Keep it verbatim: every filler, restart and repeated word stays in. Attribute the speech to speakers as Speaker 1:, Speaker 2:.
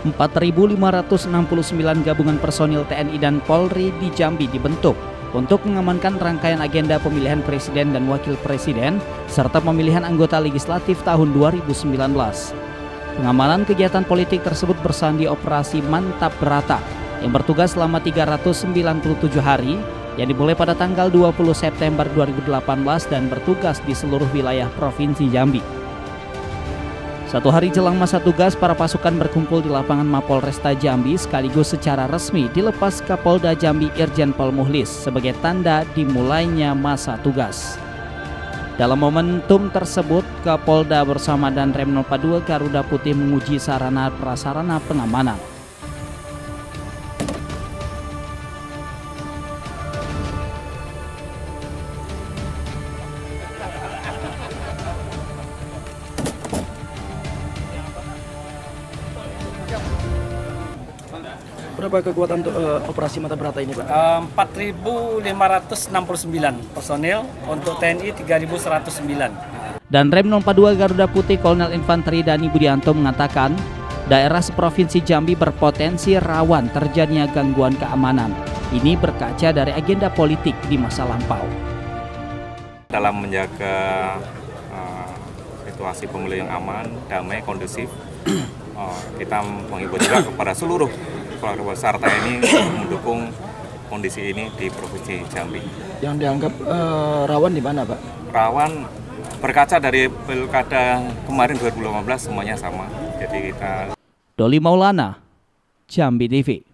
Speaker 1: empat ribu lima ratus enam puluh sembilan gabungan personil T N I dan Polri di Jambi dibentuk untuk mengamankan rangkaian agenda pemilihan presiden dan wakil presiden serta pemilihan anggota legislatif tahun dua ribu sembilan belas. Pengamanan kegiatan politik tersebut bersandi Operasi Mantap Berata yang bertugas selama tiga ratus sembilan puluh tujuh hari yang dimulai pada tanggal dua puluh September dua ribu delapan belas dan bertugas di seluruh wilayah Provinsi Jambi. Satu hari jelang masa tugas, para pasukan berkumpul di lapangan Mapolresta Jambi sekaligus secara resmi dilepas Kapolda Jambi Irjen Pol Muhlis sebagai tanda dimulainya masa tugas. Dalam momentum tersebut, Kapolda bersama Danrem nol empat dua Garuda Putih menguji sarana prasarana pengamanan.
Speaker 2: Berapa kekuatan untuk uh, operasi Mantap Berata ini, Pak?
Speaker 3: empat ribu lima ratus enam puluh sembilan personil, untuk T N I tiga ribu seratus sembilan.
Speaker 1: Danrem nol empat dua Garuda Putih Kolonel Infanteri Dani Budianto mengatakan, daerah seprovinsi Jambi berpotensi rawan terjadinya gangguan keamanan. Ini berkaca dari agenda politik di masa lampau.
Speaker 4: Dalam menjaga uh, situasi pemilu yang aman, damai, kondusif, uh, kita mengimbau juga kepada seluruh keluarga besar T N I untuk mendukung kondisi ini di Provinsi Jambi.
Speaker 2: Yang dianggap uh, rawan di mana, Pak?
Speaker 4: Rawan berkaca dari pilkada kemarin dua ribu delapan belas semuanya sama. Jadi kita
Speaker 1: Doli Maulana, Jambi T V.